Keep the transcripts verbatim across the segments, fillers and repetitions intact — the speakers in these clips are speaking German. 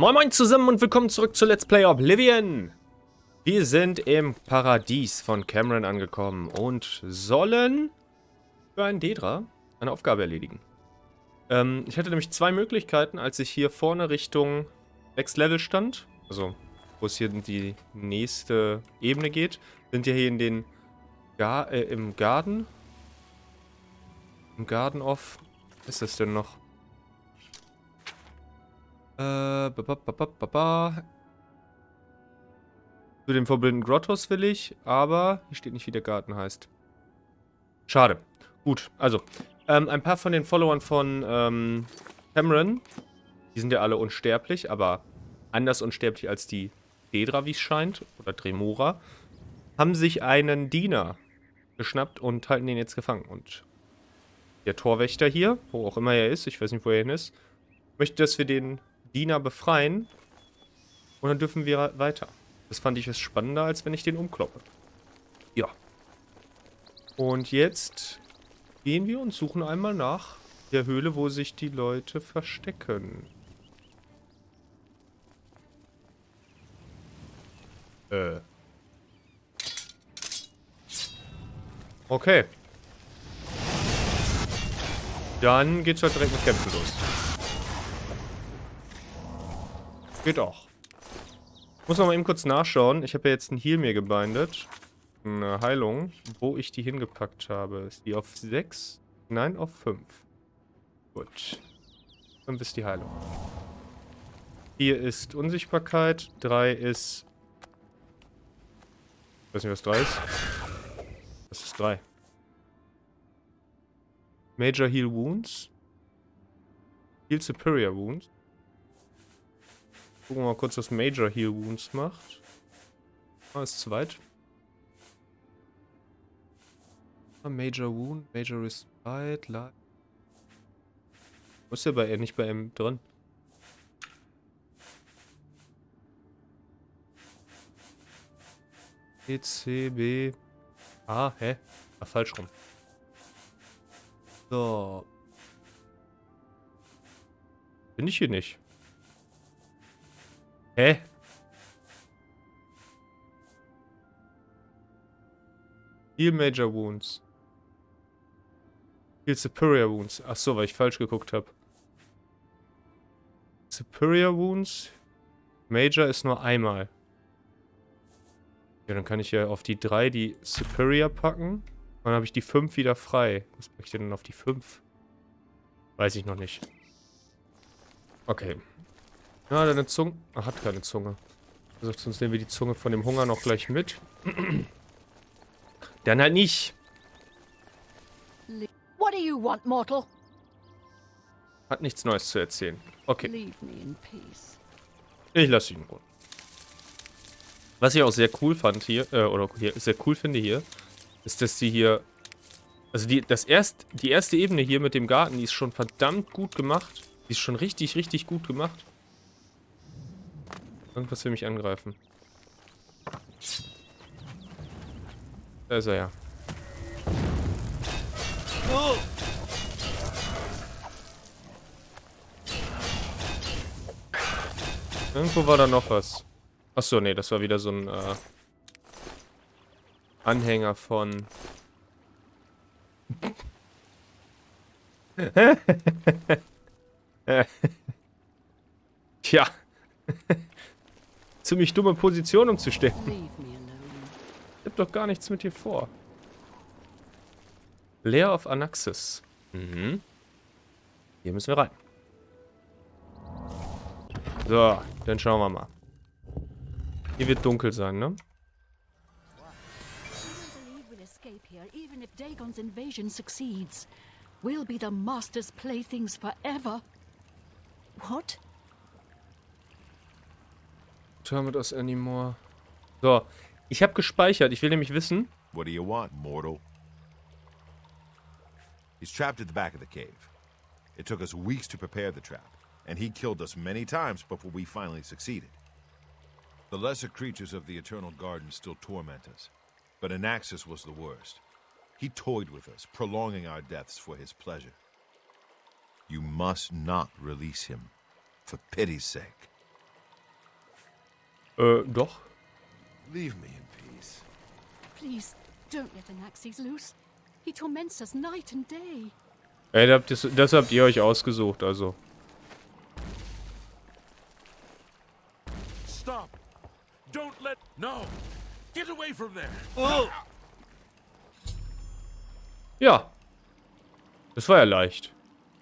Moin Moin zusammen und willkommen zurück zu Let's Play Oblivion. Wir sind im Paradies von Cameron angekommen und sollen für einen Daedra eine Aufgabe erledigen. Ähm, ich hatte nämlich zwei Möglichkeiten, als ich hier vorne Richtung Next Level stand, also wo es hier in die nächste Ebene geht, sind ja hier in den Gar äh, im Garden. Im Garden of, was ist das denn noch? Äh, ba, ba, ba, ba, ba. Zu den Forbidden Grottos will ich, aber hier steht nicht, wie der Garten heißt. Schade. Gut, also, ähm, ein paar von den Followern von ähm, Cameron, die sind ja alle unsterblich, aber anders unsterblich als die Daedra, wie es scheint, oder Dremora, haben sich einen Diener geschnappt und halten den jetzt gefangen. Und der Torwächter hier, wo auch immer er ist, ich weiß nicht, wo er hin ist, möchte, dass wir den Diener befreien und dann dürfen wir weiter. Das fand ich spannender, als wenn ich den umkloppe. Ja. Und jetzt gehen wir und suchen einmal nach der Höhle, wo sich die Leute verstecken. Äh. Okay. Dann geht's halt direkt mit Kämpfen los. Geht auch. Ich muss noch mal eben kurz nachschauen. Ich habe ja jetzt einen Heal mir gebindet. Eine Heilung. Wo ich die hingepackt habe. Ist die auf sechs? Nein, auf fünf. Gut. fünf ist die Heilung. vier ist Unsichtbarkeit. drei ist... Ich weiß nicht, was drei ist. Was ist drei? Major Heal Wounds. Heal Superior Wounds. Gucken wir mal kurz, was Major Heal Wounds macht. Ah, ist zu weit. Major Wound, Major Respite, Life. Wo ist der bei er nicht bei ihm drin? E, C, B. Ah, hä? Ah, falsch rum. So. Bin ich hier nicht. Hä? Heal Major Wounds. Heal Superior Wounds. Achso, weil ich falsch geguckt habe. Superior Wounds. Major ist nur einmal. Ja, dann kann ich ja auf die drei die Superior packen. Und dann habe ich die fünf wieder frei. Was packe ich denn auf die fünf? Weiß ich noch nicht. Okay. Ja, deine Zunge. Ach, hat keine Zunge. Also, sonst nehmen wir die Zunge von dem Hunger noch gleich mit. Dann halt nicht. What do you want, mortal? Hat nichts Neues zu erzählen. Okay. Leave me in peace. Ich lasse ihn in Ruhe. Was ich auch sehr cool fand hier, äh, oder hier, sehr cool finde hier, ist, dass sie hier, also die, das erst, die erste Ebene hier mit dem Garten, die ist schon verdammt gut gemacht. Die ist schon richtig, richtig gut gemacht. Irgendwas will mich angreifen. Da ist er ja. Oh. Irgendwo war da noch was. Achso, nee, das war wieder so ein äh, Anhänger von... Tja. Ziemlich dumme Position, um zu stehen. Ich hab doch gar nichts mit dir vor. Lair of Anaxis. Mhm. Hier müssen wir rein. So, dann schauen wir mal. Hier wird dunkel sein, ne? We'll be the master's playthings forever. What? Terminate us anymore. So, ich habe gespeichert. Ich will nämlich wissen. What do you want, mortal? He's trapped at the back of the cave. It took us weeks to prepare the trap, and he killed us many times before we finally succeeded. The lesser creatures of the Eternal Garden still torment us, but Anaxis was the worst. He toyed with us, prolonging our deaths for his pleasure. You must not release him, for pity's sake. Äh, doch. Leave me in peace. Please, don't let Anaxes loose. He torments us night and day. Ey, das, das, das habt ihr euch ausgesucht, also. Stop! Don't let... No! Get away from there! Oh. Ja. Das war ja leicht.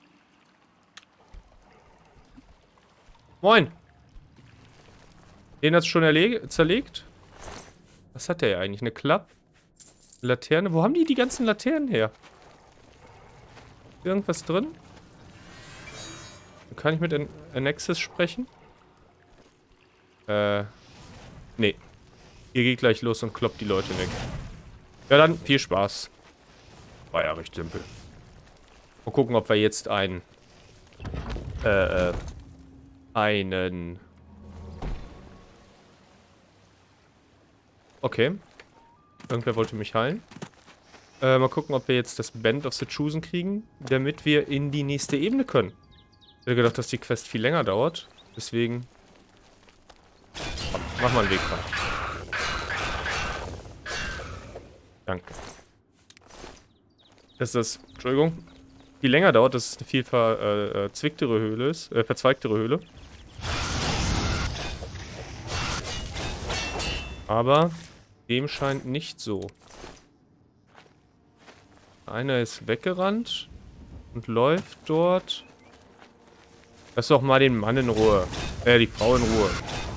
Moin. Den hat's schon zerlegt? Was hat der eigentlich? Eine Klappe? Laterne? Wo haben die die ganzen Laternen her? Irgendwas drin? Kann ich mit An Anaxes sprechen? Äh. Nee. Ihr geht gleich los und kloppt die Leute weg. Ja, dann viel Spaß. War ja recht simpel. Mal gucken, ob wir jetzt einen. Äh, äh. Einen. Okay. Irgendwer wollte mich heilen. Äh, mal gucken, ob wir jetzt das Band of the Chosen kriegen, damit wir in die nächste Ebene können. Ich hätte gedacht, dass die Quest viel länger dauert. Deswegen... Mach mal einen Weg frei. Danke. Dass das... Entschuldigung. Viel länger dauert, dass es eine viel verzwicktere äh, Höhle ist. Äh, verzweigtere Höhle. Aber... Dem scheint nicht so. Einer ist weggerannt und läuft dort. Lass doch mal den Mann in Ruhe. Äh, die Frau in Ruhe.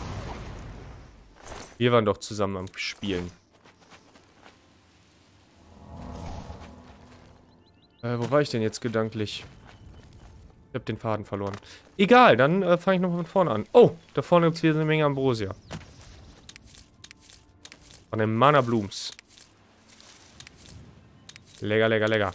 Wir waren doch zusammen am Spielen. Äh, wo war ich denn jetzt gedanklich? Ich habe den Faden verloren. Egal, dann äh, fange ich noch von vorne an. Oh, da vorne gibt es wieder eine Menge Ambrosia. Von den Mana Blooms. Lecker, lecker, lecker.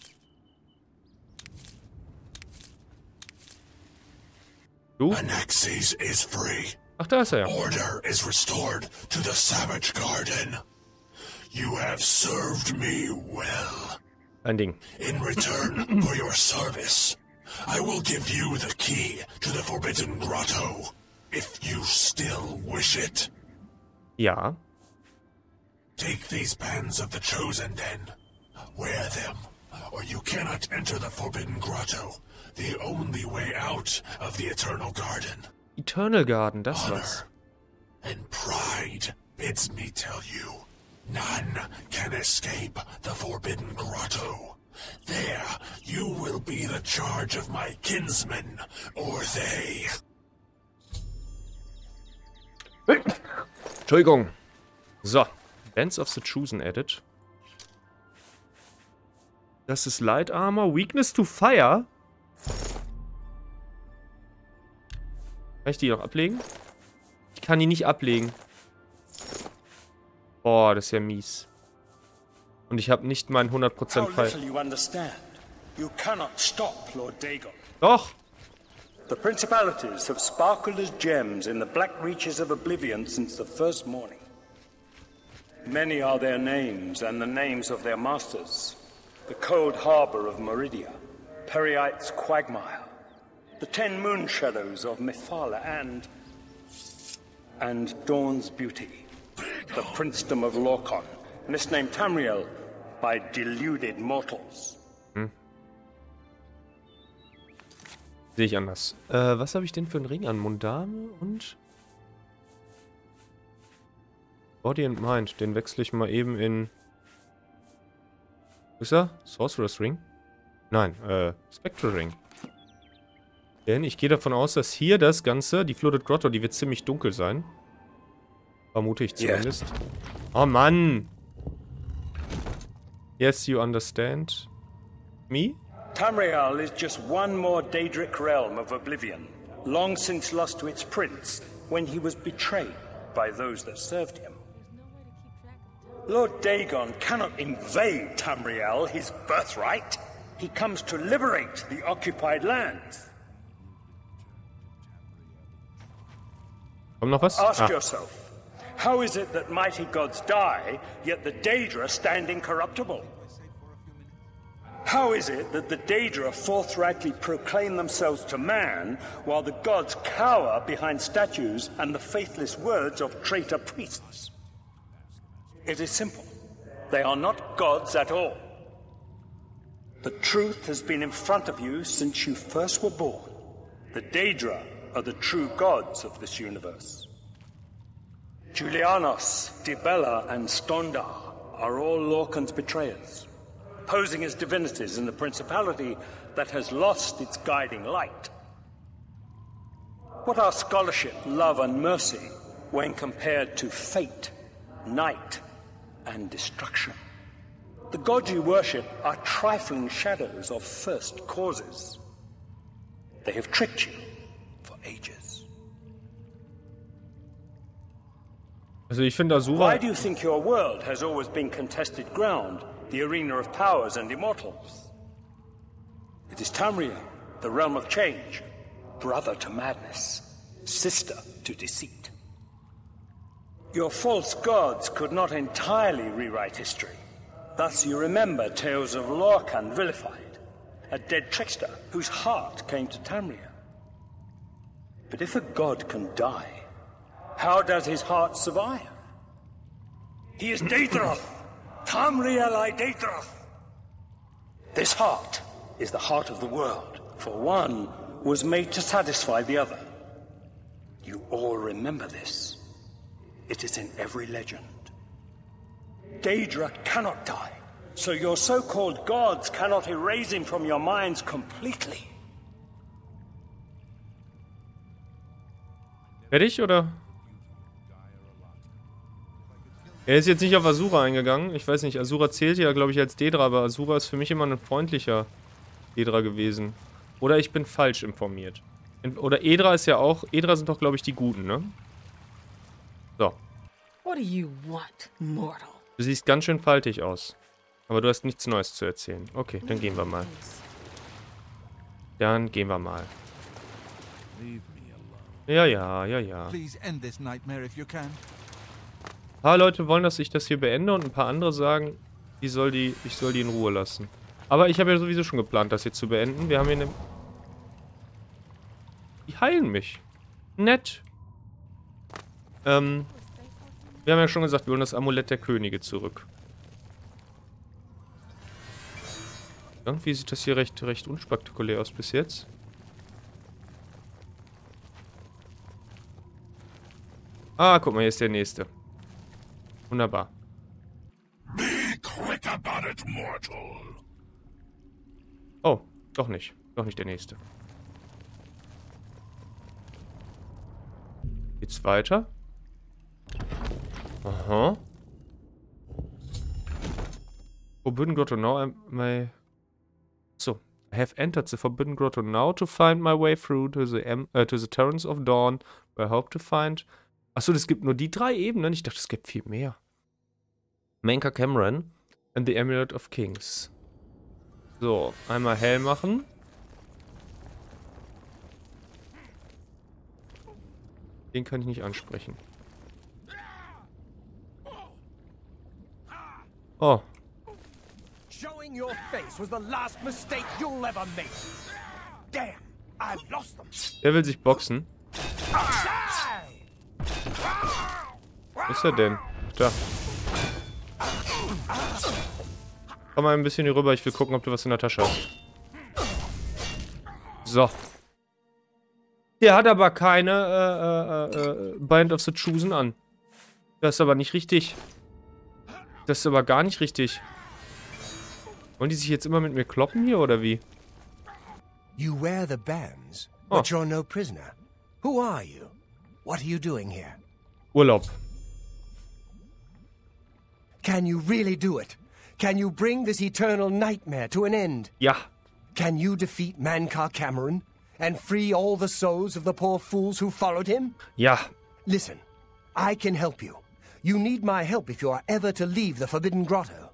Du? Anaxes is free. Ach, da ist er ja. Order is restored to the Savage Garden. You have served me well. Ein Ding. In return for your service, I will give you the key to the Forbidden Grotto, if you still wish it. Ja. Take these bands of the Chosen then. Wear them, or you cannot enter the Forbidden Grotto, the only way out of the Eternal Garden. Eternal Garden, das was. And pride bids me tell you, none can escape the Forbidden Grotto. There, you will be the charge of my kinsmen, or they. Entschuldigung. So. Bands of the Chosen added. Das ist Light Armor. Weakness to Fire. Kann ich die noch ablegen? Ich kann die nicht ablegen. Boah, das ist ja mies. Und ich habe nicht meinen hundert Prozent Fire. Doch. The principalities have sparkled as gems in the black reaches of oblivion since the first morning. Many are their names and the names of their masters. The cold harbor of Meridia, Periite's quagmire, the ten moon shadows of Mephala, and... and Dawn's beauty, the princedom of Lorcon, misnamed Tamriel by deluded mortals. Hm. Sehe ich anders. Äh, was habe ich denn für einen Ring an? Mundane und... Body and Mind. Den wechsle ich mal eben in... Wo ist er? Sorcerer's Ring? Nein, äh, Spectral Ring. Denn ich gehe davon aus, dass hier das Ganze, die Flooded Grotto, die wird ziemlich dunkel sein. Vermute ich zumindest. Yeah. Oh Mann! Yes, you understand. Me? Tamriel is just one more Daedric realm of oblivion, long since lost to its prince when he was betrayed by those that served him. Lord Dagon cannot invade Tamriel, his birthright. He comes to liberate the occupied lands. Kommt noch was? Ask ah. yourself, how is it that mighty gods die, yet the Daedra stand incorruptible? How is it that the Daedra forthrightly proclaim themselves to man, while the gods cower behind statues and the faithless words of traitor priests? It is simple. They are not gods at all. The truth has been in front of you since you first were born. The Daedra are the true gods of this universe. Julianos, Dibella, and Stondar are all Lorcan's betrayers, posing as divinities in the principality that has lost its guiding light. What are scholarship, love, and mercy when compared to fate, night, and destruction? The gods you worship are trifling shadows of first causes. They have tricked you for ages. Also ich finde Asura... Why do you think your world has always been contested ground, the arena of powers and immortals? It is Tamriel, the realm of change, brother to madness, sister to deceit. Your false gods could not entirely rewrite history. Thus you remember tales of Lorcan vilified, a dead trickster whose heart came to Tamriel. But if a god can die, how does his heart survive? He is Daedroth, Tamriel I Daedroth. This heart is the heart of the world, for one was made to satisfy the other. You all remember this. It is in every legend. Daedra cannot die, so your so-called gods cannot erase him from your minds completely. Fertig, oder? Er ist jetzt nicht auf Asura eingegangen. Ich weiß nicht, Asura zählt ja, glaube ich, als Daedra, aber Asura ist für mich immer ein freundlicher Daedra gewesen. Oder ich bin falsch informiert. Oder Edra ist ja auch... Edra sind doch, glaube ich, die Guten, ne? So. What do you want, mortal? Du siehst ganz schön faltig aus. Aber du hast nichts Neues zu erzählen. Okay, dann gehen wir mal. Dann gehen wir mal. Ja, ja, ja, ja. Ein paar Leute wollen, dass ich das hier beende und ein paar andere sagen, ich soll die, ich soll die in Ruhe lassen. Aber ich habe ja sowieso schon geplant, das hier zu beenden. Wir haben hier eine... Die heilen mich. Nett. Ähm... Wir haben ja schon gesagt, wir wollen das Amulett der Könige zurück. Irgendwie sieht das hier recht, recht unspektakulär aus bis jetzt. Ah, guck mal, hier ist der nächste. Wunderbar. Be quick about it, mortal. Oh, doch nicht. Doch nicht der nächste. Geht's weiter? Aha. Forbidden Grotto now am I... So. I have entered the Forbidden Grotto now to find my way through to the, em uh, to the Terrans of Dawn, where I hope to find... Achso, es gibt nur die drei Ebenen. Ich dachte, es gibt viel mehr. Menka Cameron and the Amulet of Kings. So, einmal hell machen. Den kann ich nicht ansprechen. Oh. Showing your face was the last mistake you'll ever make. Damn, I've lost them. Der will sich boxen. Wo ist er denn? Da. Komm mal ein bisschen hier rüber, ich will gucken, ob du was in der Tasche hast. So. Der hat aber keine äh, äh, äh, Bind of the Chosen an. Das ist aber nicht richtig. Das ist aber gar nicht richtig. Wollen die sich jetzt immer mit mir kloppen hier, oder wie? You wear the bands, Oh. but you're no prisoner. Who are you? What are you doing here? Urlaub. Can you really do it? Can you bring this eternal nightmare to an end? Ja. Can you defeat Mankar Cameron and free all the souls of the poor fools who followed him? Ja. Listen, I can help you. You need my help if you are ever to leave the Forbidden Grotto.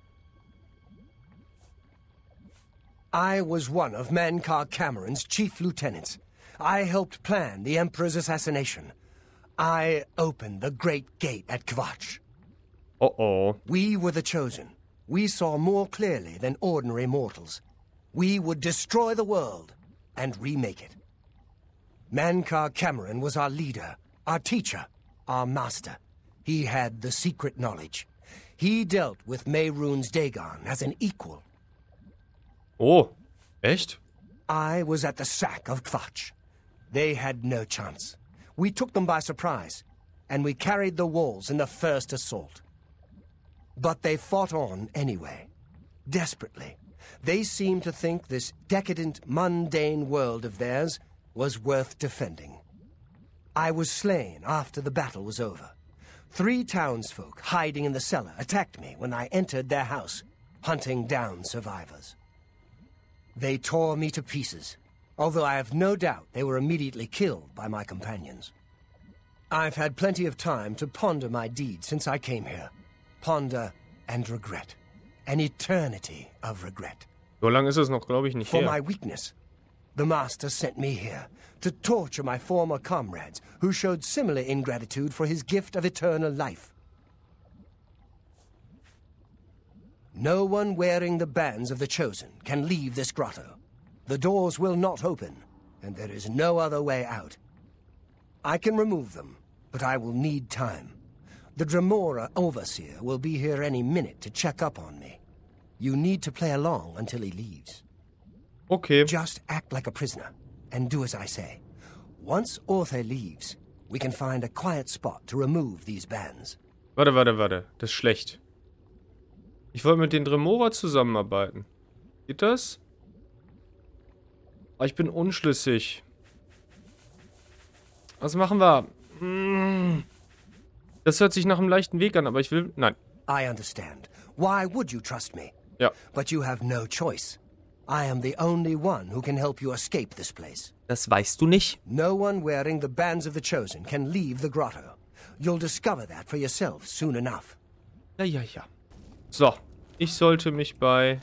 I was one of Mankar Cameron's chief lieutenants. I helped plan the Emperor's assassination. I opened the Great Gate at Kvatch. Oh oh. We were the chosen. We saw more clearly than ordinary mortals. We would destroy the world and remake it. Mankar Cameron was our leader, our teacher, our master. He had the secret knowledge. He dealt with Mehrunes Dagon as an equal. Oh, echt? I was at the sack of Kvatch. They had no chance. We took them by surprise, and we carried the walls in the first assault. But they fought on anyway, desperately. They seemed to think this decadent, mundane world of theirs was worth defending. I was slain after the battle was over. Three townsfolk hiding in the cellar attacked me when I entered their house, hunting down survivors. They tore me to pieces, although I have no doubt they were immediately killed by my companions. I've had plenty of time to ponder my deeds since I came here. Ponder and regret. An eternity of regret. So lange ist es noch, glaube ich, nicht For her. my weakness, the Master sent me here to torture my former comrades who showed similar ingratitude for his gift of eternal life. No one wearing the bands of the Chosen can leave this grotto. The doors will not open, and there is no other way out. I can remove them, but I will need time. The Dremora Overseer will be here any minute to check up on me. You need to play along until he leaves. Okay. Just act like a prisoner, and do as I say. Once Orthe leaves, we can find a quiet spot to remove these bands. Warte, warte, warte. Das ist schlecht. Ich wollte mit den Dremora zusammenarbeiten. Geht das? Aber ich bin unschlüssig. Was machen wir? Hm. Das hört sich nach einem leichten Weg an, aber ich will... Nein. I understand. Why would you trust me? Ja. But you have no choice. I am the only one who can help you escape this place. Das weißt du nicht. No one wearing the bands of the Chosen can leave the grotto. You'll discover that for yourself soon enough. Ja, ja, ja. So. Ich sollte mich bei...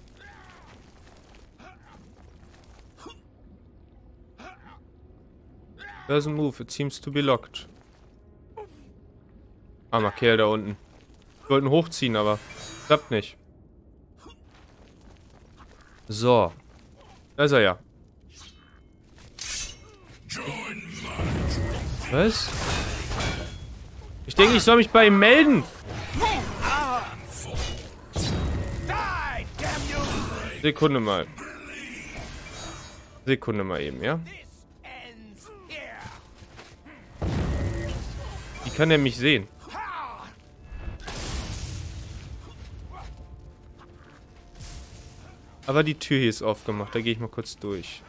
Doesn't move. It seems to be locked. Armer Kerl da unten. Ich wollte ihn hochziehen, aber klappt nicht. So. Da ist er ja. Was? Ich denke, ich soll mich bei ihm melden. Sekunde mal. Sekunde mal eben, ja? Wie kann er mich sehen? Aber die Tür hier ist aufgemacht. Da gehe ich mal kurz durch.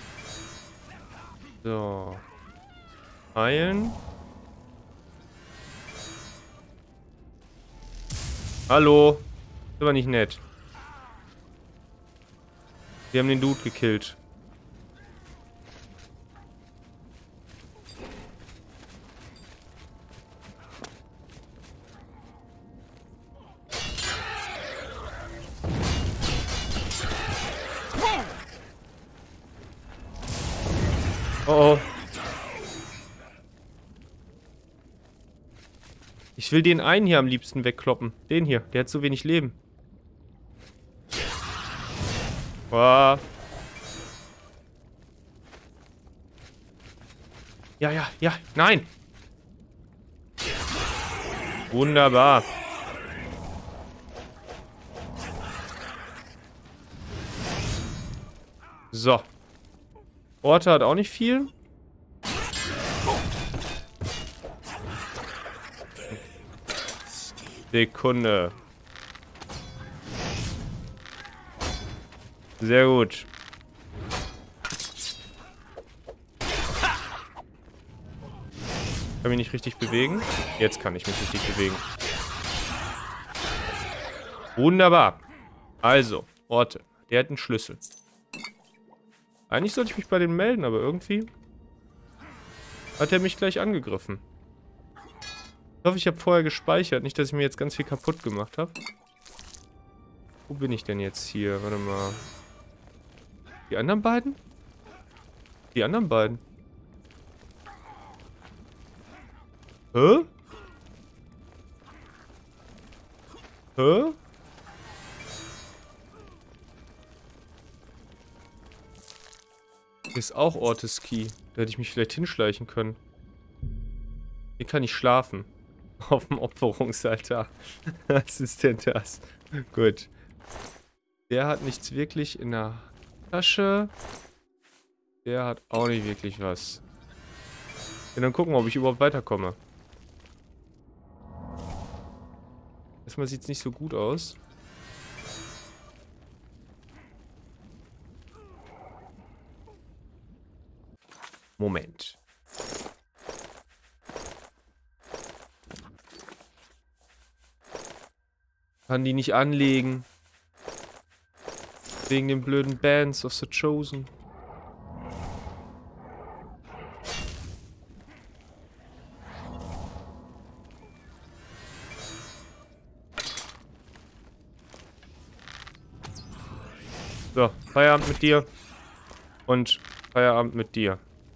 So. Heilen. Hallo. Das war nicht nett. Wir haben den Dude gekillt. Oh oh. Ich will den einen hier am liebsten wegkloppen. Den hier. Der hat so wenig Leben. Boah. Ja, ja, ja. Nein. Wunderbar. So. Orte hat auch nicht viel. Sekunde. Sehr gut. Kann mich nicht richtig bewegen. Jetzt kann ich mich richtig bewegen. Wunderbar. Also, Orte. Der hat einen Schlüssel. Eigentlich sollte ich mich bei dem melden, aber irgendwie hat er mich gleich angegriffen. Ich hoffe, ich habe vorher gespeichert. Nicht, dass ich mir jetzt ganz viel kaputt gemacht habe. Wo bin ich denn jetzt hier? Warte mal. Die anderen beiden? Die anderen beiden. Hä? Hä? ist auch Ortis Key. Da hätte ich mich vielleicht hinschleichen können. Hier kann ich schlafen. Auf dem Opferungsaltar. Was ist denn das? Gut. Der hat nichts wirklich in der Tasche. Der hat auch nicht wirklich was. Ja, dann gucken, ob ich überhaupt weiterkomme. Erstmal sieht es nicht so gut aus. Moment. Kann die nicht anlegen. Wegen den blöden Bands of the Chosen. So, Feierabend mit dir. Und Feierabend mit dir.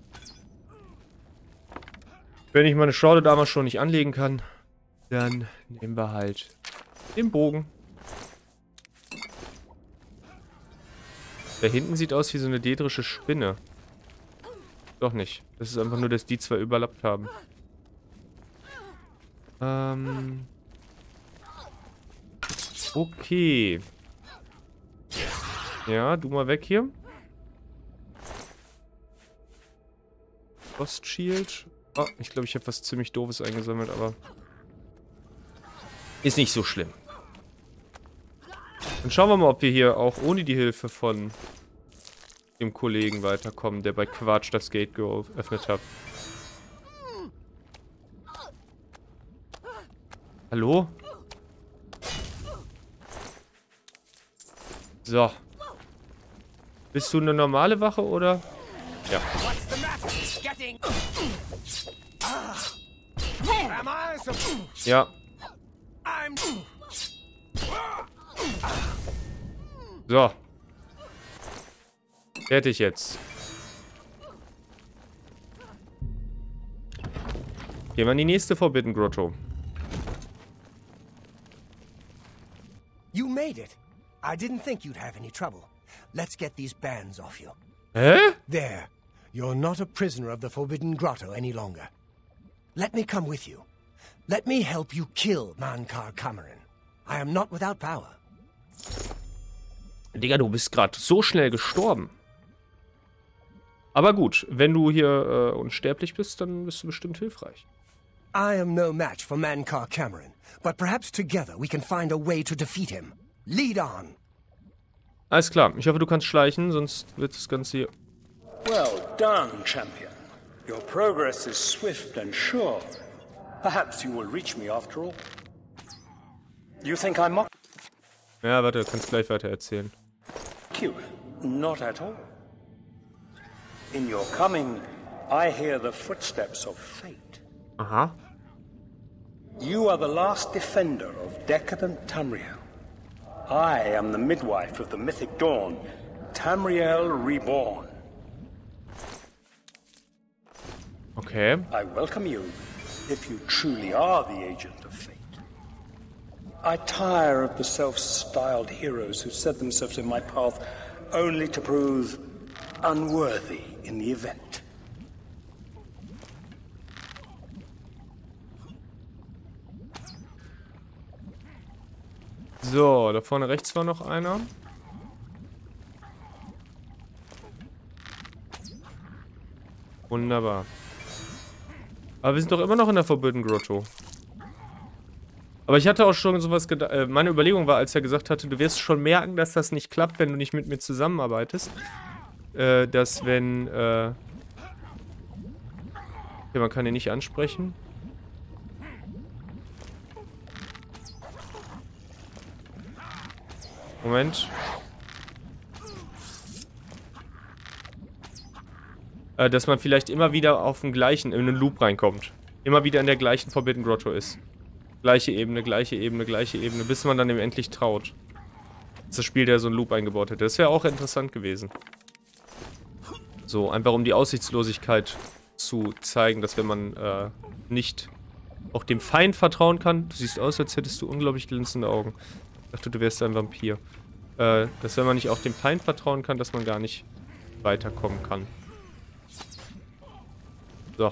Wenn ich meine Schorde damals schon nicht anlegen kann, dann nehmen wir halt den Bogen. Da hinten sieht aus wie so eine daedrische Spinne. Doch nicht. Das ist einfach nur, dass die zwei überlappt haben. Ähm. Okay. Ja, du mal weg hier. Frost Shield. Oh, ich glaube, ich habe was ziemlich Doofes eingesammelt, aber ist nicht so schlimm. Dann schauen wir mal, ob wir hier auch ohne die Hilfe von dem Kollegen weiterkommen, der bei Quatsch das Gate geöffnet hat. Hallo? So. Bist du eine normale Wache, oder? Ja. Ja. So. Fertig jetzt. Gehen wir in die nächste Forbidden Grotto. You made it. I didn't think you'd have any trouble. Let's get these bands off you. Hä? There. You're not a prisoner of the Forbidden Grotto any longer. Let me come with you. Let me help you kill Mankar Cameron. I am not without power. Digga, du bist gerade so schnell gestorben. Aber gut, wenn du hier äh, unsterblich bist, dann bist du bestimmt hilfreich. I am no match for Mankar Cameron, but perhaps together we can find a way to defeat him. Lead on. Alles klar, ich hoffe, du kannst schleichen, sonst wird das Ganze hier... Well done, champion. Your progress is swift and sure. Perhaps you will reach me after all. You think I mock Ja, warte, du kannst gleich weiter erzählen. you? Not at all. In your coming, I hear the footsteps of fate. Aha. You are the last defender of decadent Tamriel. I am the midwife of the mythic dawn, Tamriel Reborn. Okay. I welcome you, if you truly are the agent of fate. I tire of the self-styled heroes who set themselves in my path only to prove unworthy in the event. So, da vorne rechts war noch einer. Wunderbar. Aber wir sind doch immer noch in der Forbidden Grotto. Aber ich hatte auch schon sowas gedacht. Äh, meine Überlegung war, als er gesagt hatte, du wirst schon merken, dass das nicht klappt, wenn du nicht mit mir zusammenarbeitest. Äh, dass wenn, äh... Okay, man kann ihn nicht ansprechen. Moment. Äh, dass man vielleicht immer wieder auf den gleichen, in einen Loop reinkommt. Immer wieder in der gleichen Forbidden Grotto ist. Gleiche Ebene, gleiche Ebene, gleiche Ebene, bis man dann eben endlich traut. Dass das Spiel der so einen Loop eingebaut hätte. Das wäre auch interessant gewesen. So, einfach um die Aussichtslosigkeit zu zeigen, dass wenn man äh, nicht auch dem Feind vertrauen kann. Du siehst aus, als hättest du unglaublich glänzende Augen. Ich dachte, du wärst ein Vampir. Äh, dass wenn man nicht auch dem Feind vertrauen kann, dass man gar nicht weiterkommen kann. So.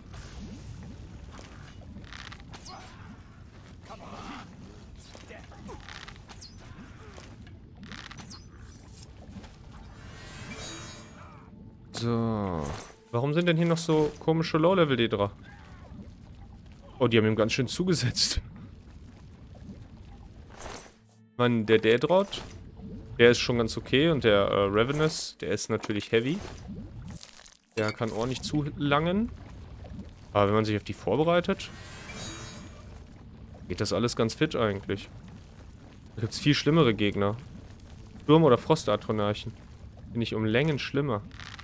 So. Warum sind denn hier noch so komische Low-Level-Dedra? Oh, die haben ihm ganz schön zugesetzt. Mann, der Daedrot, der ist schon ganz okay. Und der äh, Ravenous, der ist natürlich heavy. Der kann ordentlich zulangen. Aber wenn man sich auf die vorbereitet, geht das alles ganz fit eigentlich. Da gibt es viel schlimmere Gegner. Sturm- oder Frostatronarchen. Finde ich um Längen schlimmer.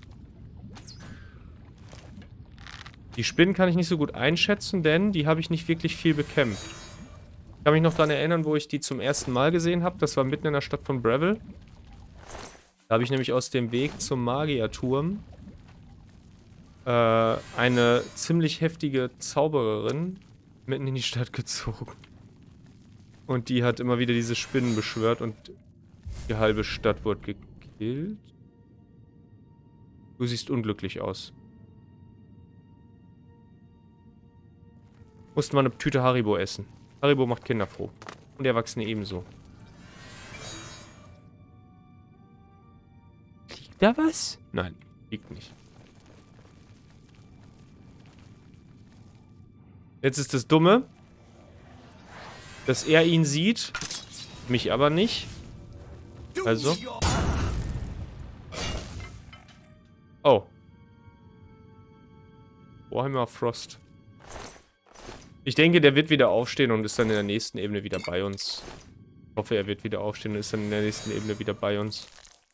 Die Spinnen kann ich nicht so gut einschätzen, denn die habe ich nicht wirklich viel bekämpft. Ich kann mich noch daran erinnern, wo ich die zum ersten Mal gesehen habe. Das war mitten in der Stadt von Breville. Da habe ich nämlich aus dem Weg zum Magierturm äh, eine ziemlich heftige Zaubererin mitten in die Stadt gezogen. Und die hat immer wieder diese Spinnen beschwört und die halbe Stadt wurde gekillt. Du siehst unglücklich aus. Mussten wir eine Tüte Haribo essen. Haribo macht Kinder froh. Und Erwachsene ebenso. Liegt da was? Nein, liegt nicht. Jetzt ist das Dumme, dass er ihn sieht, mich aber nicht. Also. Oh. Warhammer Frost. Ich denke, der wird wieder aufstehen und ist dann in der nächsten Ebene wieder bei uns. Ich hoffe, er wird wieder aufstehen und ist dann in der nächsten Ebene wieder bei uns.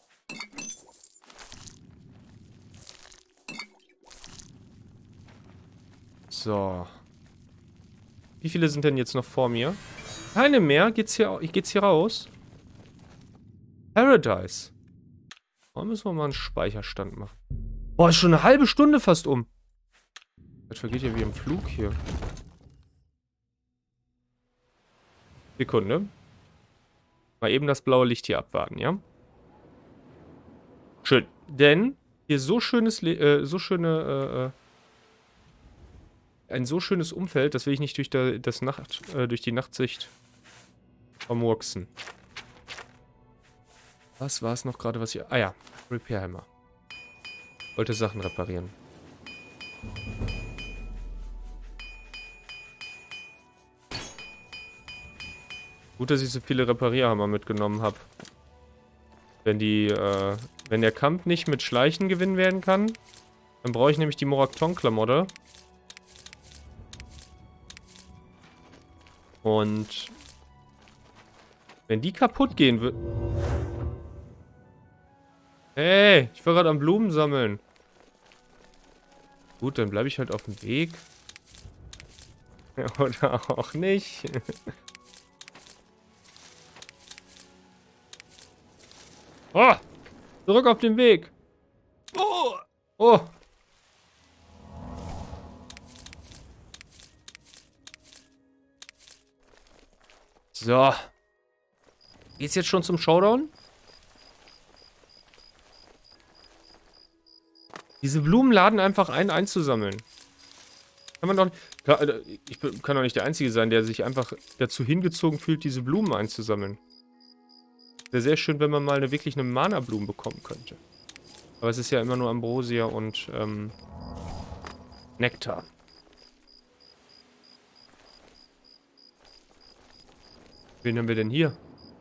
So. Wie viele sind denn jetzt noch vor mir? Keine mehr. Geht's hier, geht's hier raus? Paradise. Warum müssen wir mal einen Speicherstand machen? Boah, ist schon eine halbe Stunde fast um. Das vergeht ja wie im Flug hier. Sekunde. Mal eben das blaue Licht hier abwarten, ja? Schön. Denn hier so schönes, Le äh, so schöne, äh, ein so schönes Umfeld, das will ich nicht durch, der, das Nacht, äh, durch die Nachtsicht vermurksen. Was war es noch gerade, was hier... Ah ja, Repair Hammer. Wollte Sachen reparieren. Gut, dass ich so viele Reparierhammer mitgenommen habe. Wenn die, äh, wenn der Kampf nicht mit Schleichen gewinnen werden kann, dann brauche ich nämlich die Morakton-Klamotte. Und wenn die kaputt gehen wird... Hey, ich war gerade am Blumen sammeln. Gut, dann bleibe ich halt auf dem Weg. Oder auch nicht. Oh! Zurück auf den Weg! Oh! Oh! So. Geht's jetzt schon zum Showdown? Diese Blumen laden einfach ein, einzusammeln. Kann man doch... Ich kann doch nicht der Einzige sein, der sich einfach dazu hingezogen fühlt, diese Blumen einzusammeln. Wäre sehr schön, wenn man mal eine, wirklich eine Mana-Blume bekommen könnte. Aber es ist ja immer nur Ambrosia und ähm, Nektar. Wen haben wir denn hier?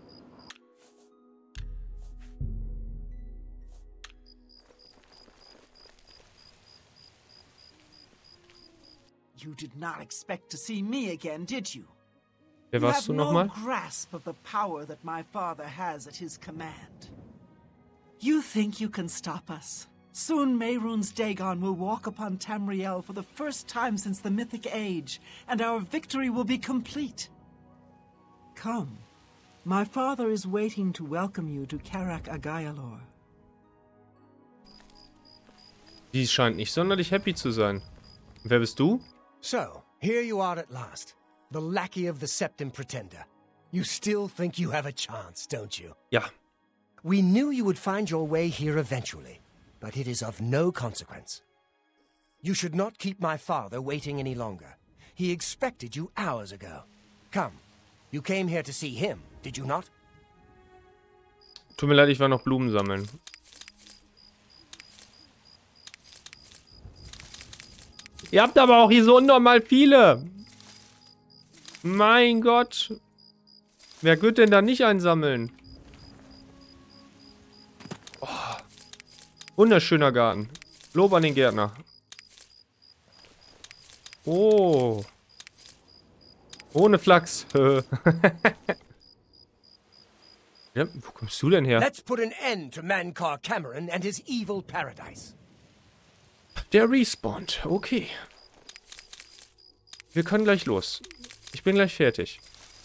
You did not expect to see me again, did you? Wer You warst have du no nochmal? grasp of the power that my father has at his command. You think you can stop us? Soon Mehrunes Dagon will walk upon Tamriel for the first time since the Mythic Age, and our victory will be complete. Come. My father is waiting to welcome you to Karak Agayalor. Die scheint nicht sonderlich happy zu sein. Und wer bist du? So, here you are at last. The lackey of the Septim Pretender. You still think you have a chance, don't you? Ja. We knew you would find your way here eventually, but it is of no consequence. You should not keep my father waiting any longer. He expected you hours ago. Come, you came here to see him, did you not? Tut mir leid, ich war noch Blumen sammeln. Ihr habt aber auch hier so unnormal viele. Mein Gott. Wer wird denn da nicht einsammeln? Oh. Wunderschöner Garten. Lob an den Gärtner. Oh. Ohne Flachs. Ja, wo kommst du denn her? Let's put an end to Mankar Cameron and his evil paradise. Der respawnt. Okay. Wir können gleich los. Ich bin gleich fertig.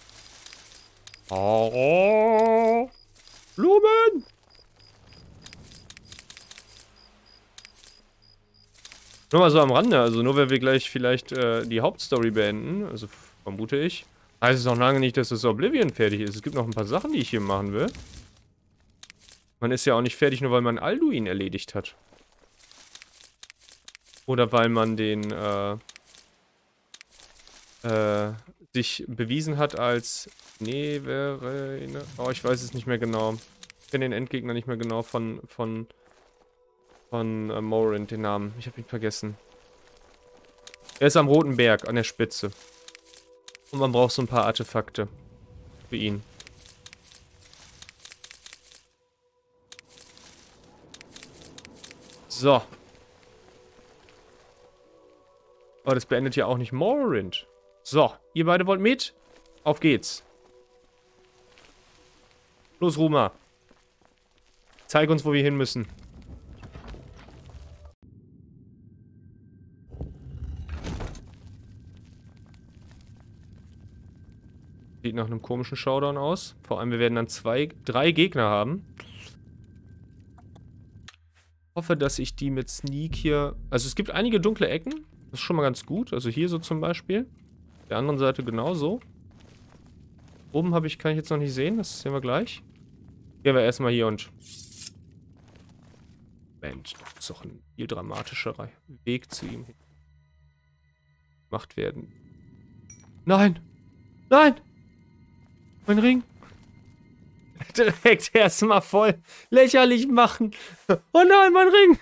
Oh. Blumen! Nur mal so am Rande. Also nur wenn wir gleich vielleicht äh, die Hauptstory beenden, also vermute ich, heißt es noch lange nicht, dass das Oblivion fertig ist. Es gibt noch ein paar Sachen, die ich hier machen will. Man ist ja auch nicht fertig, nur weil man Alduin erledigt hat. Oder weil man den, äh, äh, sich bewiesen hat als, nee, wäre, oh, ich weiß es nicht mehr genau. Ich kenne den Endgegner nicht mehr genau von, von, von äh, Morrowind, den Namen. Ich habe ihn vergessen. Er ist am Roten Berg, an der Spitze. Und man braucht so ein paar Artefakte für ihn. So. Aber das beendet ja auch nicht Morrowind. So, ihr beide wollt mit? Auf geht's. Los, Ruma. Zeig uns, wo wir hin müssen. Sieht nach einem komischen Showdown aus. Vor allem, wir werden dann zwei, drei Gegner haben. Ich hoffe, dass ich die mit Sneak hier... Also es gibt einige dunkle Ecken. Das ist schon mal ganz gut. Also hier so zum Beispiel. Auf der anderen Seite genauso. Oben habe ich, kann ich jetzt noch nicht sehen. Das sehen wir gleich. Gehen wir erstmal hier und... Mensch, das ist doch ein viel dramatischerer Weg zu ihm gemacht werden. Nein! Nein! Mein Ring! Direkt erstmal voll lächerlich machen. Oh nein, mein Ring!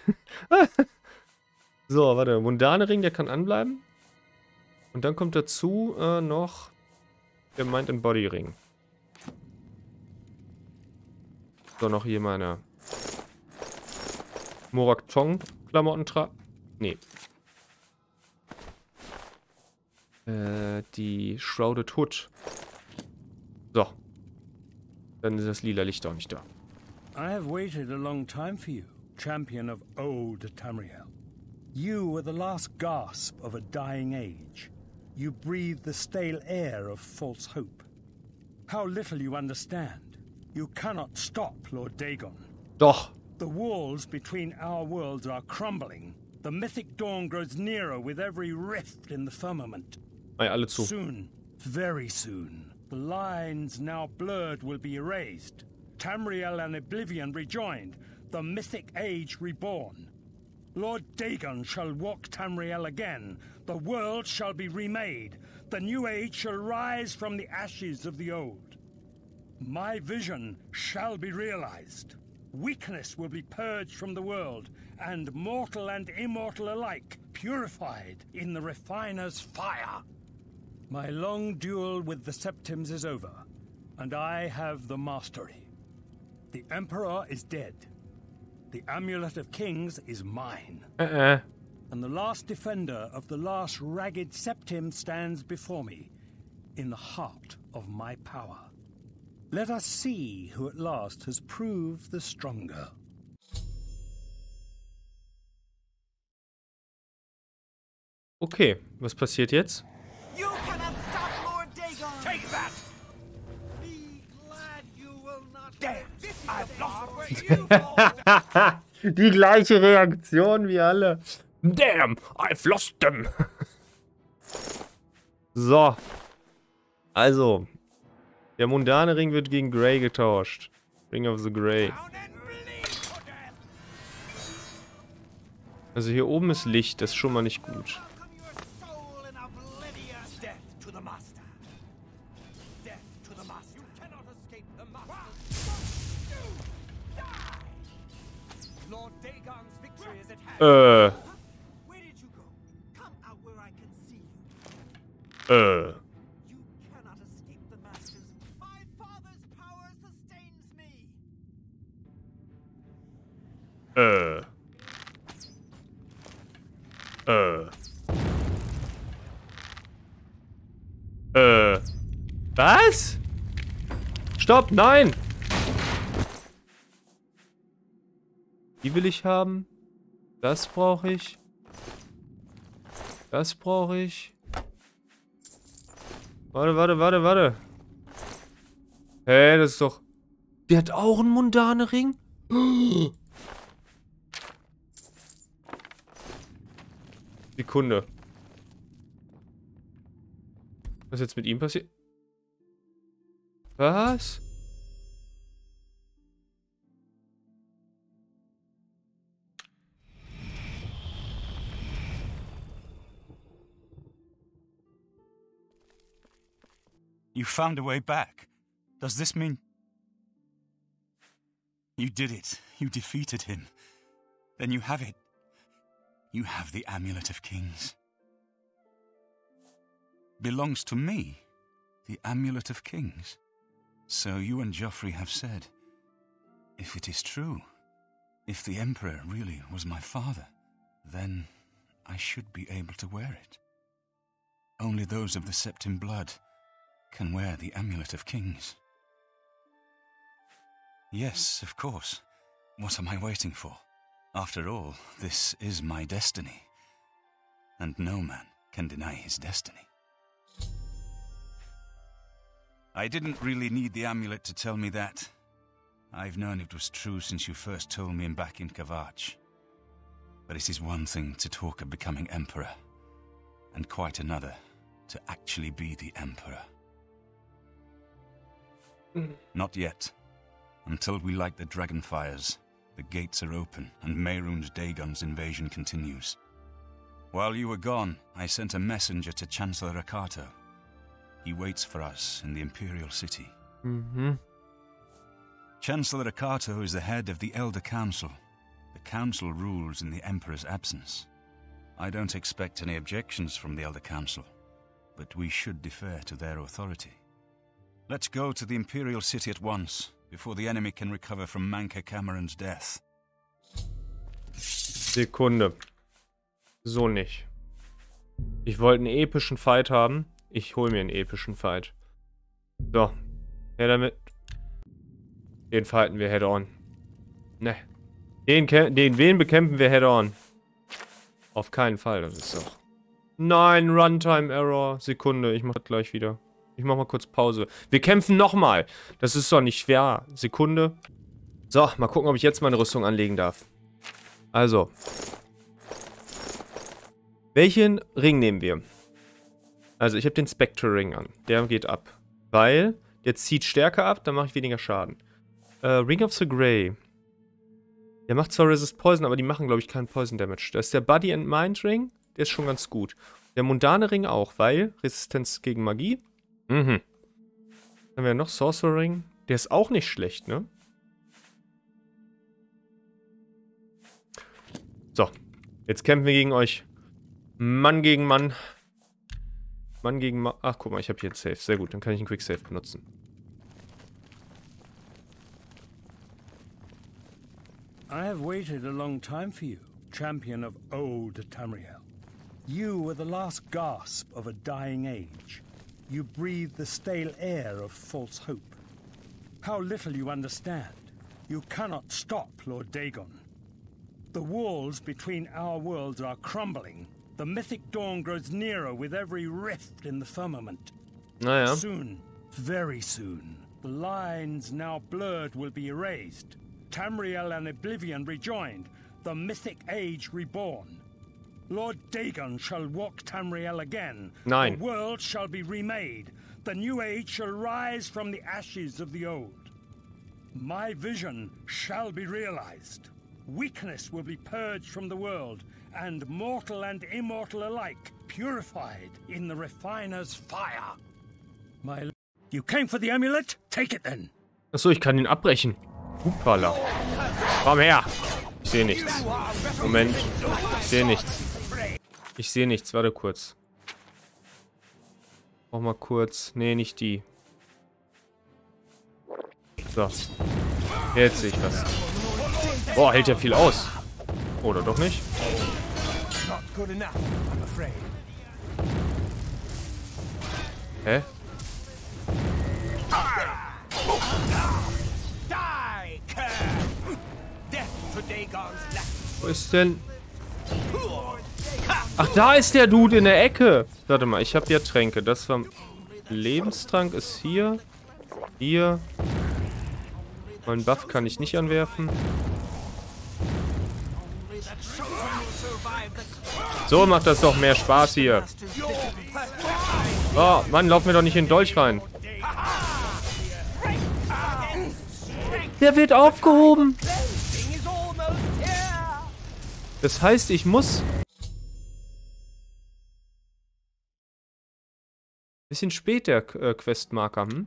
So, warte. Mundane Ring, der kann anbleiben. Und dann kommt dazu äh, noch der Mind and Body Ring. So, noch hier meine Morak Tong Klamotten tra... Nee. Äh, die Shrouded Hood. So. Dann ist das lila Licht auch nicht da. I have waited a long time for you, champion of old Tamriel. You were the last gasp of a dying age. You breathed the stale air of false hope. How little you understand. You cannot stop Lord Dagon. Doch. The walls between our worlds are crumbling. The mythic dawn grows nearer with every rift in the firmament. Ei, alle zu. Soon, very soon, the lines now blurred will be erased. Tamriel and Oblivion rejoined, the mythic age reborn. Lord Dagon shall walk Tamriel again. The world shall be remade. The new age shall rise from the ashes of the old. My vision shall be realized. Weakness will be purged from the world, and mortal and immortal alike purified in the refiner's fire. My long duel with the Septims is over, and I have the mastery. The Emperor is dead. The Amulet of Kings is mine. Uh-uh. And the last defender of the last ragged Septim stands before me, in the heart of my power. Let us see who at last has proved the stronger. Okay, was passiert jetzt? You cannot stop Lord Dagon! Take that! Be glad you will not. Damn! I've lost Die gleiche Reaktion wie alle. Damn, I've lost them. So. Also. Der mundane Ring wird gegen Grey getauscht. Ring of the Grey. Also hier oben ist Licht, das ist schon mal nicht gut. Äh. Äh. Äh. Äh. Äh. Was? Stopp, nein! Die will ich haben. Das brauche ich. Das brauche ich. Warte, warte, warte, warte. Hä, hey, das ist doch... Der hat auch einen Mundane-Ring? Sekunde. Was ist jetzt mit ihm passiert? Was? You found a way back. Does this mean... You did it. You defeated him. Then you have it. You have the Amulet of Kings. Belongs to me. The Amulet of Kings. So you and Joffrey have said, if it is true, if the Emperor really was my father, then I should be able to wear it. Only those of the Septim blood can wear the Amulet of Kings. Yes, of course. What am I waiting for? After all, this is my destiny. And no man can deny his destiny. I didn't really need the amulet to tell me that. I've known it was true since you first told me back in Kvatch. But it is one thing to talk of becoming Emperor, and quite another to actually be the Emperor. Not yet. Until we light the Dragonfires, the gates are open and Mehrunes Dagon's invasion continues. While you were gone, I sent a messenger to Chancellor Akato. He waits for us in the Imperial City. Mm-hmm. Chancellor Akato is the head of the Elder Council. The Council rules in the Emperor's absence. I don't expect any objections from the Elder Council, but we should defer to their authority. Let's go to the Imperial City at once, before the enemy can recover from Manca Cameron's death. Sekunde. So nicht. Ich wollte einen epischen Fight haben. Ich hole mir einen epischen Fight. So. Her damit. Den fighten wir head-on. Ne. Den, den, wen bekämpfen wir head-on? Auf keinen Fall, das ist doch... Nein, Runtime-Error. Sekunde, ich mach das gleich wieder. Ich mach mal kurz Pause. Wir kämpfen nochmal. Das ist doch nicht schwer. Sekunde. So, mal gucken, ob ich jetzt meine Rüstung anlegen darf. Also. Welchen Ring nehmen wir? Also, ich habe den Spectre Ring an. Der geht ab. Weil, der zieht Stärke ab, dann mache ich weniger Schaden. Äh, Ring of the Grey. Der macht zwar Resist Poison, aber die machen, glaube ich, keinen Poison Damage. Das ist der Body and Mind Ring. Der ist schon ganz gut. Der Mundane Ring auch, weil Resistenz gegen Magie. Mhm. Dann haben wir noch Sorcerer Ring. Der ist auch nicht schlecht, ne? So. Jetzt kämpfen wir gegen euch. Mann gegen Mann. Mann gegen Mann. Ach, guck mal, ich habe hier einen Save. Sehr gut, dann kann ich einen Quick Save benutzen. I have waited a long time for you, champion of old Tamriel. You were the last gasp of a dying age. You breathed the stale air of false hope. How little you understand. You cannot stop Lord Dagon. The walls between our worlds are crumbling. The mythic dawn grows nearer with every rift in the firmament. Naja. Soon, very soon, the lines now blurred will be erased. Tamriel and Oblivion rejoined, the mythic age reborn. Lord Dagon shall walk Tamriel again. Nein. The world shall be remade. The new age shall rise from the ashes of the old. My vision shall be realized. weakness will be purged from the world, and mortal and immortal alike purified in the refiner's fire. My, you came for the amulet? Take it then. Achso, ich kann ihn abbrechen. Hupala. Komm her. Ich sehe nichts. Moment. Ich sehe nichts. Ich sehe nichts. Warte kurz. Brauch mal kurz. Nee, nicht die. So. Jetzt sehe ich was. Boah, hält ja viel aus. Oder doch nicht? Hä? Wo ist denn? Ach, da ist der Dude in der Ecke. Warte mal, ich habe ja Tränke. Das war... Lebenstrank ist hier. Hier. Meinen Buff kann ich nicht anwerfen. So macht das doch mehr Spaß hier. Oh, Mann, lauf mir doch nicht in den Dolch rein. Der wird aufgehoben. Das heißt, ich muss... Bisschen spät, der äh, Questmarker, hm?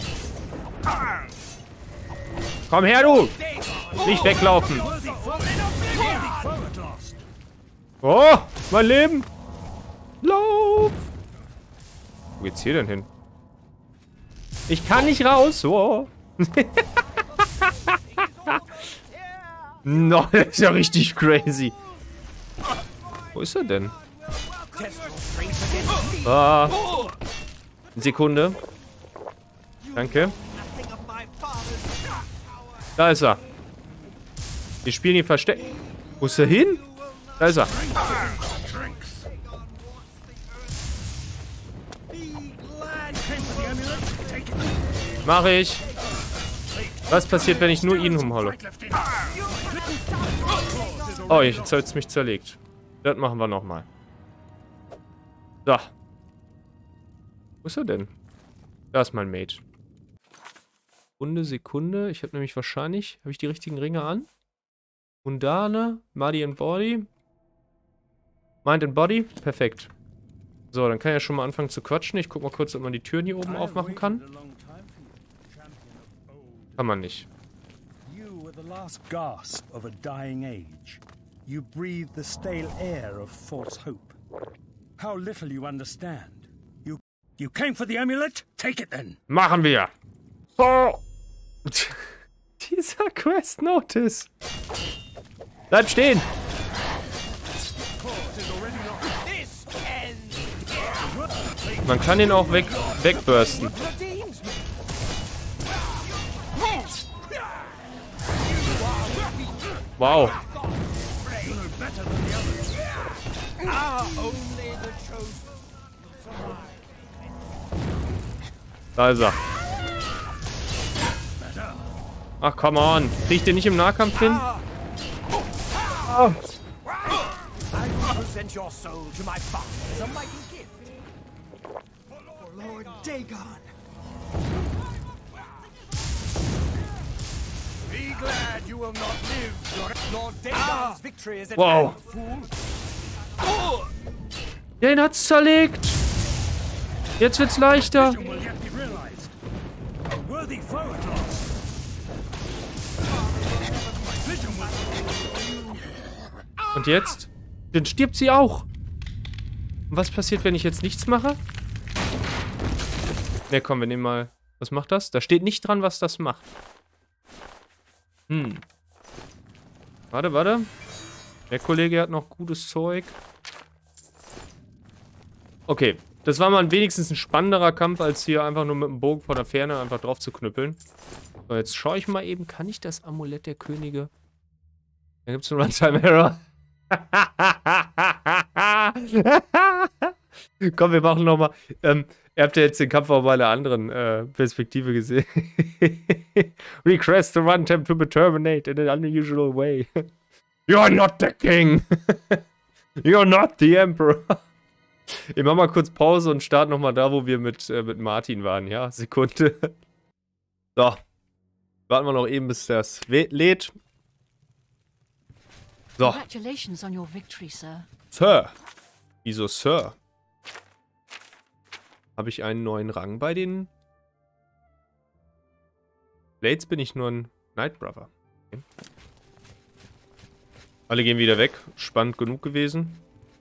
Komm her, du! Nicht weglaufen! Oh, mein Leben! Lauf! Wo geht's hier denn hin? Ich kann nicht raus! Oh. No, das ist ja richtig crazy. Wo ist er denn? Ah. Sekunde. Danke. Da ist er. Wir spielen ihn versteckt. Wo ist er hin? Da ist er. Mach ich. Was passiert, wenn ich nur ihn umhaue? Oh, jetzt hat es mich zerlegt. Das machen wir nochmal. So. Wo ist er denn? Da ist mein Mate. Sekunde, Sekunde. Ich habe nämlich wahrscheinlich... Habe ich die richtigen Ringe an? Mundane, Muddy and Body. Mind and Body. Perfekt. So, dann kann ich ja schon mal anfangen zu quatschen. Ich guck mal kurz, ob man die Türen hier oben aufmachen kann. Kann man nicht. You were the last gasp of a dying age. You breathed the stale air of false hope. How little you understand. You you came for the amulet? Take it then. Machen wir. Oh. Dieser Quest Notice. Bleib stehen. Man kann ihn auch weg wegbürsten. Wow. Da ist er. Ach, come on. Krieg ich den nicht im Nahkampf hin? Oh. Wow. Den hat's zerlegt. Jetzt wird's leichter. Und jetzt? Dann stirbt sie auch. Und was passiert, wenn ich jetzt nichts mache? Ne, komm, wir nehmen mal... Was macht das? Da steht nicht dran, was das macht. Hm. Warte, warte. Der Kollege hat noch gutes Zeug. Okay. Das war mal wenigstens ein spannenderer Kampf, als hier einfach nur mit dem Bogen von der Ferne einfach drauf zu knüppeln. So, jetzt schaue ich mal eben. Kann ich das Amulett der Könige? Da gibt es einen Runtime-Error. Komm, wir machen nochmal. Ähm, ihr habt ja jetzt den Kampf auch mal in einer anderen äh, Perspektive gesehen. Request the runtime to be terminated in an unusual way. You're not the king. You're not the emperor. Ich mach mal kurz Pause und starte nochmal da, wo wir mit, äh, mit Martin waren. Ja, Sekunde. So. Warten wir noch eben, bis das lädt. So. Congratulations on your victory, sir. Sir. Wieso Sir? Habe ich einen neuen Rang bei den Blades? Bin ich nur ein Knight Brother. Okay. Alle gehen wieder weg. Spannend genug gewesen.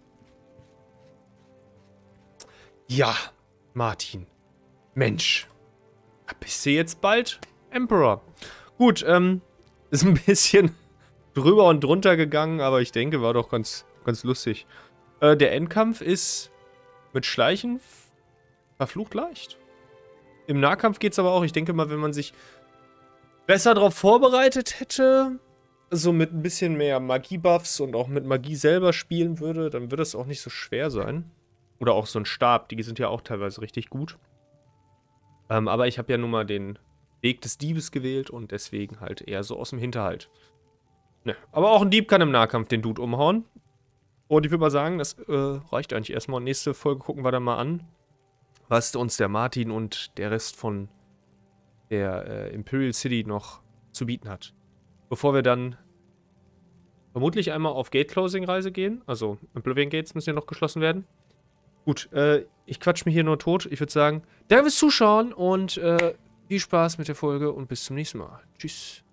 Ja, Martin. Mensch. Bist du jetzt bald Emperor? Gut, ähm, ist ein bisschen drüber und drunter gegangen, aber ich denke, war doch ganz, ganz lustig. Äh, der Endkampf ist mit Schleichen verflucht leicht. Im Nahkampf geht es aber auch. Ich denke mal, wenn man sich besser darauf vorbereitet hätte, so mit ein bisschen mehr Magie-Buffs und auch mit Magie selber spielen würde, dann würde es auch nicht so schwer sein. Oder auch so ein Stab, die sind ja auch teilweise richtig gut. Ähm, aber ich habe ja nun mal den Weg des Diebes gewählt und deswegen halt eher so aus dem Hinterhalt. Ne, aber auch ein Dieb kann im Nahkampf den Dude umhauen. Und ich würde mal sagen, das äh, reicht eigentlich erstmal. Und nächste Folge gucken wir dann mal an, was uns der Martin und der Rest von der äh, Imperial City noch zu bieten hat. Bevor wir dann vermutlich einmal auf Gate-Closing-Reise gehen. Also Oblivion Gates müssen ja noch geschlossen werden. Gut, äh, ich quatsch mich hier nur tot. Ich würde sagen, danke fürs Zuschauen und äh, viel Spaß mit der Folge und bis zum nächsten Mal. Tschüss.